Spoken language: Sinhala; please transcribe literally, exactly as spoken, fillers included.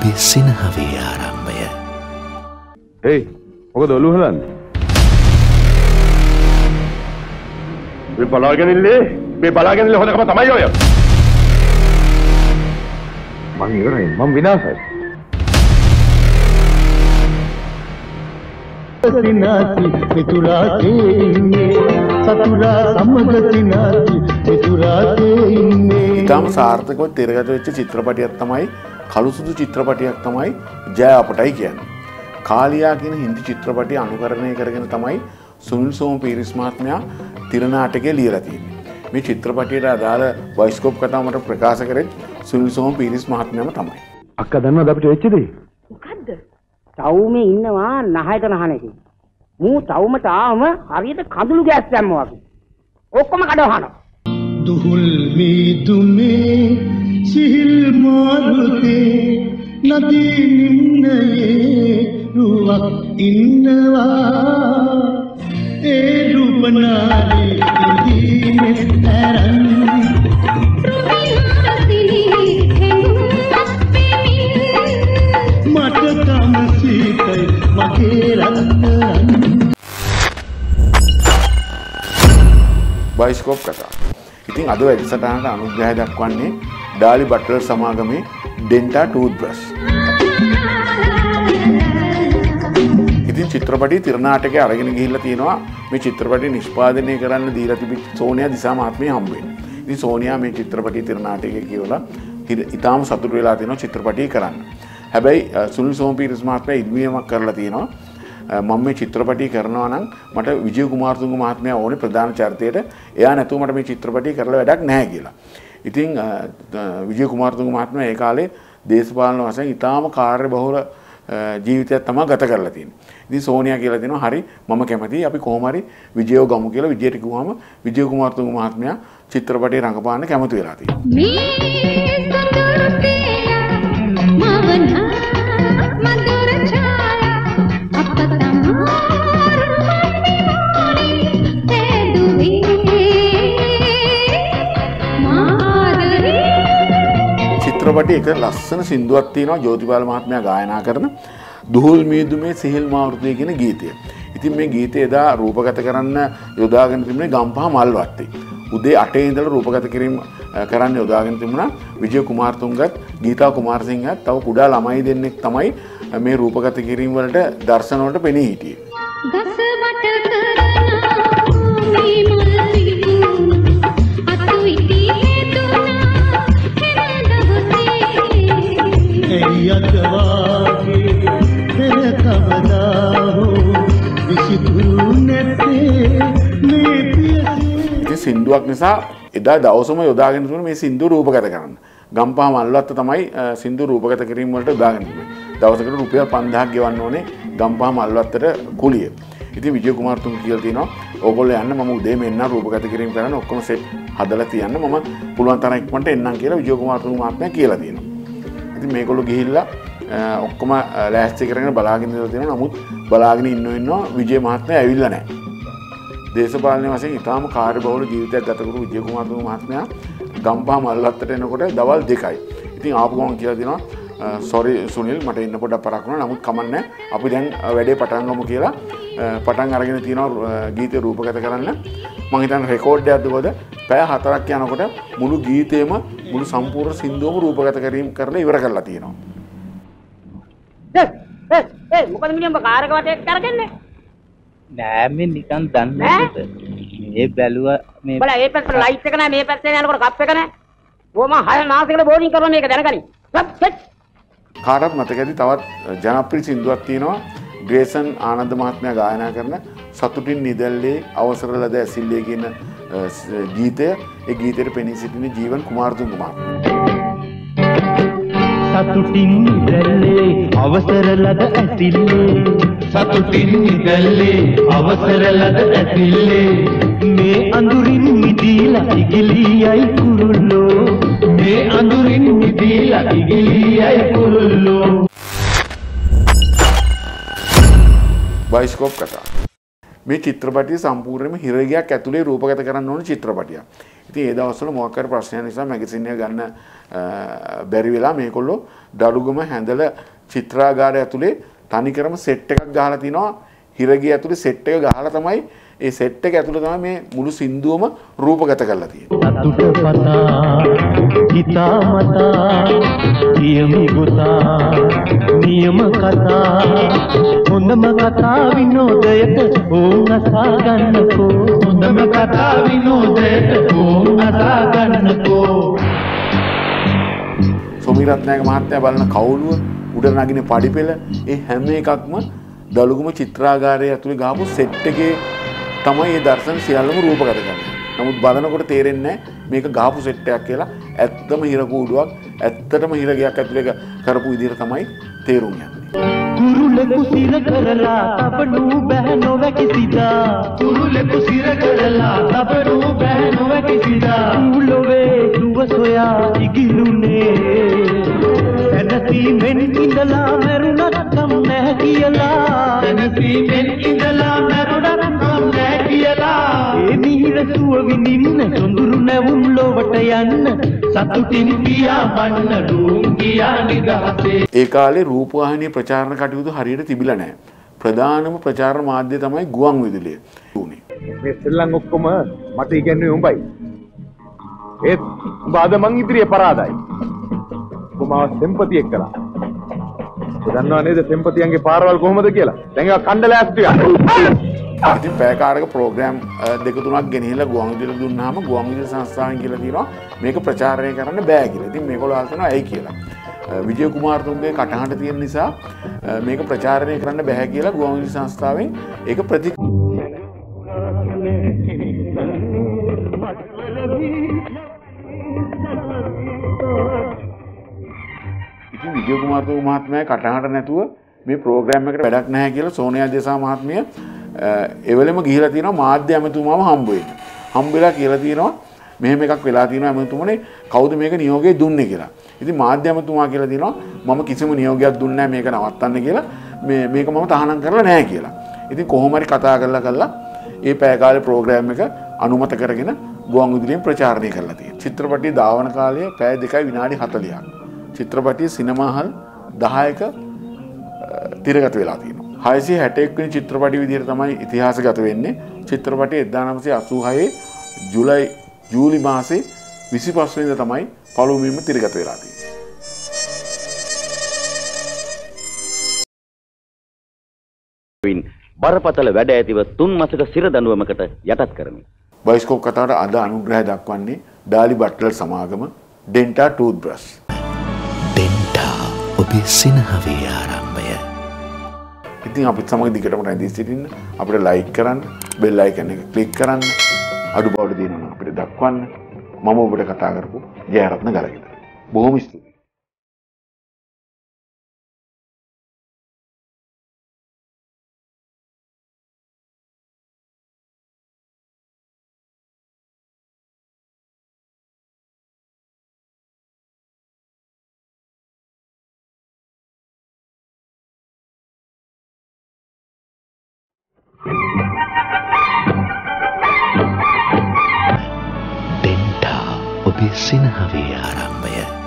ඔබේ සිනහවේ ආරම්භය. Hey, මොකද ඔලුව හලන්නේ? මේ බලාගෙන ඉන්නේ මේ බලාගෙන ඉන්නේ හොදකම තමයි ඔය. මං ඉවරයි මං විනාශයි. සිනාති මිතුරාතේ ඉන්නේ සතුරා සමග සිනාති මිතුරාතේ ඉන්නේ. ඊටම සාර්ථකව තිරගත වෙච්ච චිත්‍රපටයක් තමයි කළුසුදු චිත්‍රපටයක් තමයි ජය අපටයි කියන්නේ. කාලියා කියන හින්දි චිත්‍රපටය අනුකරණය කරගෙන තමයි සුනිල් සෝමපීරිස් මහත්මයා තිර නාටකය ලියලා තියෙන්නේ. මේ චිත්‍රපටයට අදාළ බයිස්කෝප් කතාව මට ප්‍රකාශ කරේ සුනිල් සෝමපීරිස් මහත්මයාම තමයි. අක්කා දන්නවද අපිට වෙච්ච දේ? මොකද්ද? තවුමේ ඉන්නවා නහයට නහන එකේ. මූ තවුමට ආවම හරියට කඳුළු ගෑස් දැම්මා වගේ. ඔක්කොම කඩවහනවා. දුහුල් මීදුමේ සිහිල් මාරුතේ නදී නිම්නයේ රුවක් ඉන්නවා ඒ රූපනාරී ඉදීනේ තරන් මට තම සීතයි මගේ රත්නන්. බයිස්කෝප් කතා. ඉතින් අද වැඩසටහනට අනුග්‍රහය දක්වන්නේ ඩාලි බට්ලර් සමාගමේ ඩෙන්ටා ටූත් බ්‍රෂ්. ඉතින් චිත්‍රපටි තිර නාටකය අරගෙන ගිහිල්ලා තියෙනවා මේ චිත්‍රපටි නිෂ්පාදනය කරන්න දීලා තිබිච්ච සෝනියා දිසා මහත්මිය හම්බ වෙනවා. ඉතින් සෝනියා මේ චිත්‍රපටි තිර නාටකය කියවලා ඉතාම සතුටු වෙලා තියෙනවා චිත්‍රපටි කරන්න. හැබැයි සුනිල් සෝමපීරිස් මහත්මයා ඉල්ලීමක් කරලා තියෙනවා මම මේ චිත්‍රපටි කරනවා නම් මට විජය කුමාරතුංග මහත්මයා ඕනේ ප්‍රධාන චරිතයට. එයා නැතුව මට මේ චිත්‍රපටි කරලා වැඩක් නැහැ කියලා. ඉතින් විජය කුමාරතුංග මහත්මයා ඒ කාලේ දේශපාලන වශයෙන් ඉතාම කාර්යබහුල ජීවිතයක් තමයි ගත කරලා තියෙන්නේ. ඉතින් සෝනියා කියලා දෙනවා හරි මම කැමතියි අපි කොහොම හරි විජයව ගමු කියලා විජයට කිව්වම විජය කුමාරතුංග මහත්මයා චිත්‍රපටයේ රඟපාන්න කැමති වෙලා තියෙනවා. චිත්‍රපටයේ එක ලස්සන සින්දුවක් තියෙනවා ජෝතිපාල මහත්මයා ගායනා කරන දුහුල් මීදුමේ සිහිල් මාරුතේ කියන ගීතය. ඉතින් මේ ගීතය එදා රූපගත කරන්න යොදාගෙන තිබුණේ ගම්පහ මල්වත්තේ. උදේ අටේ ඉඳලා රූපගත කිරීම කරන්න යොදාගෙන තිබුණා විජය කුමාරතුංගත් ගීතා කුමාරසිංහත් තව කුඩා ළමයි දෙන්නෙක් තමයි මේ රූපගත කිරීම වලට දර්ශන වලට පෙනී හිටියේ. දස වට කරනා මේ මල් පිදුණු අතු ඉති එයත්වාගේ පෙර කවදා හෝ විසිතුරු නැත්තේ මේ පියසේ. සින්දුවක් නිසා එදා දවසම යොදාගෙන තිබුණේ මේ සින්දුව රූපගත කරන්න. ගම්පහ මල්වත්ත තමයි සින්දුව රූපගත කිරීම වලට යොදාගෙන තිබුණේ. දවසකට රුපියල් පන්දාහක් ගෙවන්න ඕනේ ගම්පහ මල්වත්තට කුලිය. ඉතින් විජය කුමාරතුංග කියලා තියෙනවා ඕගොල්ලෝ යන්න මම උදේ මෙන්න රූපගත කිරීම කරන්න ඔක්කොම සෙට් හදලා තියන්න මම පුළුවන් තරම් ඉක්මනට එන්නම් කියලා විජය කුමාරතුංග මහත්මයා කියලා තියෙනවා. ඉතින් මේගොල්ලෝ ගිහිල්ලා ඔක්කොම ලෑස්ති කරගෙන බලාගෙන ඉඳලා තියෙනවා. නමුත් බලාගෙන ඉන්න ඉන්නවා විජය මහත්මයා ඇවිල්ලා නැහැ. දේශපාලන වශයෙන් ඉතාම කාර්යබහුල ජීවිතයක් ගත කරපු විජය කුමාරතුංග මහත්මයා ගම්පහ මල්වත්තට එනකොට දවල් දෙකයි. ඉතින් ආපු ගමන් කියලා දෙනවා සෝරි සුනිල් මට ඉන්න පොඩක් පරක් වුණා. නමුත් කමන්නේ අපි දැන් වැඩේ පටන් ගමු කියලා පටන් අරගෙන තියෙනවා ගීතේ රූපගත කරන්න. මම හිතන්නේ රෙකෝඩ් එකක් දුවද පැය හතරක් යනකොට මුළු ගීතේම මුළු සම්පූර්ණ සින්දුවම රූපගත කිරීම කරලා ඉවර කරලා තියෙනවා. ඒ ඒ ඒ මොකද මිනිහම කාරක වටේ කරගන්නේ? නෑ මේ නිකන් දන්නේ නැද්ද? මේ බැලුවා මේ බල ඒ පැත්තට ලයිට් එක නැහැ මේ පැත්තේ යනකොට කප් එක නැහැ. ඕම හය නාසයකට බෝඩින් කරනවා මේක දැනගනි. කාටත් මතකයි තවත් ජනප්‍රිය සින්දුවක් තියෙනවා ග්‍රේසන් ආනන්ද මහත්මයා ගායනා කරන සතුටින් නිදැල්ලේ අවසර ලද ඇසිල්ලේ කියන ගීතය. ඒ ගීතයට පෙනී සිටින ජීවන් කුමාරතුංග මහත්මයා. සතුටින් නිදැල්ලේ අවසර ලද ඇසිල්ලේ සතුටින් නිදැල්ලේ අවසර ලද ඇසිල්ලේ මේ අඳුරින් මිදීලා ඉගිලියයි කුරුල්ලෝ මේ අඳුරින් මිදීලා ඉගිලියයි කුරුල්ලෝ. බයිස්කෝප් කතා. මේ චිත්‍රපටිය සම්පූර්ණයෙන්ම හිරගයක් ඇතුලේ රූපගත කරන්න ඕන චිත්‍රපටියක්. ඉතින් ඒ දවස්වල මොකක් හරි ප්‍රශ්නයක් නිසා මැගසින් එක ගන්න බැරි වෙලා මේගොල්ලෝ දඩුගම හැඳල චිත්‍රාගාරය ඇතුලේ තනිකරම සෙට් එකක් ගහලා තිනවා. හිරගිය ඇතුලේ සෙට් එක ගහලා තමයි ඒ සෙට් එක ඇතුලේ තමයි මේ මුළු සින්දුවම රූපගත කරලා තියෙන්නේ. අතුට පතා හිතාමතා කියමි ගොතා නියම කතා හොඳම කතා විනෝදයට ඕන් අසා ගන්නකෝ හොඳම කතා විනෝදයට ඕන් අසා ගන්නකෝ. සොමිරත්නායක මහත්තයා බලන කවුළුව උඩ නගින පඩිපෙළ ඒ හැම එකක්ම දලුගම චිත්‍රාගාරය ඇතුලේ ගහපු සෙට් එකේ තමයි මේ දර්ශන සියල්ලම රූපගත කරන්නේ. නමුත් බලනකොට තේරෙන්නේ මේක ගහපු සෙට් එකක් කියලා. ඇත්තම හිර කූඩුවක්, ඇත්තටම හිරගයක් ඇතුලේ කරපු විදිහට තමයි තේරුම් යන්නේ. කුරුලෙකු සිර කරලා තබනු බෑ නොවැකි සිතා කුරුලෙකු සිර කරලා තබනු බෑ නොවැකි සිතා කුලොවේ දුව සොයා ඉගිලුනේ එනසීමෙන් ඉඳලා මරුණත් කම් නැහැ කියලා එනසීමෙන් ඉඳලා මරුණත් කම් නැහැ කියලා ඒ මිහිර සුව විඳින්න සොඳුරු නැවුම් ලොවට යන්න සතුටින් පියාඹන්න දුම් ගියා නිදහසේ. ඒ කාලේ රූපවාහිනී ප්‍රචාරණ කටයුතු හරියට තිබිලා නැහැ. ප්‍රධානම ප්‍රචාරණ මාධ්‍ය තමයි ගුවන් විදුලිය. මේ ශ්‍රී ඔක්කොම මට ඉගෙනුවේ උඹයි. ඒත් උඹ අද මං ඉදිරියේ පරාදයි. උඹ මාව සෙම්පතියෙක් කළා. ඔබ දන්නව නේද සෙම්පතියන්ගේ පාරවල් කොහොමද කියලා? දැන් ඒවා කණ්ඩලෑස්තිය. ඉතින් පැයකාරක ප්‍රෝග්‍රෑම් දෙක තුනක් ගෙනහිලා ගුවන් විදුලියට දුන්නාම ගුවන් විදුලි සංස්ථාවෙන් කියලා තියෙනවා මේක ප්‍රචාරණය කරන්න බෑ කියලා. ඉතින් මේගොල්ලෝ අහනවා ඇයි කියලා. විජය කුමාරතුංගගේ කටහඬ තියෙන නිසා මේක ප්‍රචාරණය කරන්න බෑ කියලා ගුවන් විදුලි සංස්ථාවෙන් ඒක ප්‍රති ඉතින් විජය කුමාරතුංග මහත්මයා කටහඬ නැතුව මේ ප්‍රෝග්‍රෑම් එකට වැඩක් නැහැ කියලා සෝනියා දේසා මහත්මිය එවෙලෙම ගිහිලා තියෙනවා මාධ්‍ය ඇමතුමාම හම්බ වෙන්න. හම්බෙලා කියලා තියෙනවා මෙහෙම එකක් වෙලා තියෙනවා ඇමතුමනේ කවුද මේක නියෝගය දුන්නේ කියලා. ඉතින් මාධ්‍ය ඇමතුමා කියලා තියෙනවා මම කිසිම නියෝගයක් දුන්නේ නැහැ මේක නවත්තන්න කියලා. මේ මේක මම තහනම් කරලා නැහැ කියලා. ඉතින් කොහොම හරි කතා කරලා කරලා මේ පැය කාලේ ප්‍රෝග්‍රෑම් එක අනුමත කරගෙන ගුවන් විදුලියෙන් ප්‍රචාරණය කරලා තියෙනවා. චිත්‍රපටයේ දාවන කාලය පැය දෙකයි විනාඩි හතළිහක්. චිත්‍රපටයේ සිනමා හල් දහයක තිරගත වෙලා තියෙනවා. හයසිය හැටඑක් වෙනි චිත්‍රපටි විදිහට තමයි ඉතිහාසගත වෙන්නේ. චිත්‍රපටය එක්දාස් නවසිය අසූහයේ ජූලයි ජූලි මාසේ විසිපහ වෙනිදා තමයි පළමුවෙන්ම තිරගත වෙලා තියෙන්නේ. බරපතල වැඩ ඇතිව තුන් මාසක සිර දඬුවමකට යටත් කරමි. බයිස්කෝප් කතාවට අද අනුග්‍රහය දක්වන්නේ ඩාලි බට්ලර් සමාගම ඩෙන්ටා ටූත් බ්‍රෂ්. ඩෙන්ටා ඔබේ සිනහවේ ආරම්භය. ඉතින් අපිත් සමග දිගටම රැඳී සිටින්න අපිට ලයික් කරන්න බෙල් අයිකන් එක ක්ලික් කරන්න අඩුපාඩු තියෙනවා නම් අපිට දක්වන්න. මම ඔබට කතා කරපු ජයරත්න ගලගෙදර. බොහොම ස්තුතියි. ඩෙන්ටා ඔබේ සිනහවේ ආරම්භය.